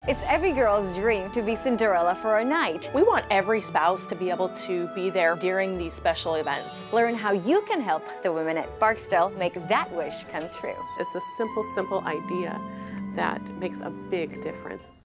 It's every girl's dream to be Cinderella for a night. We want every spouse to be able to be there during these special events. Learn how you can help the women at Barksdale make that wish come true. It's a simple idea that makes a big difference.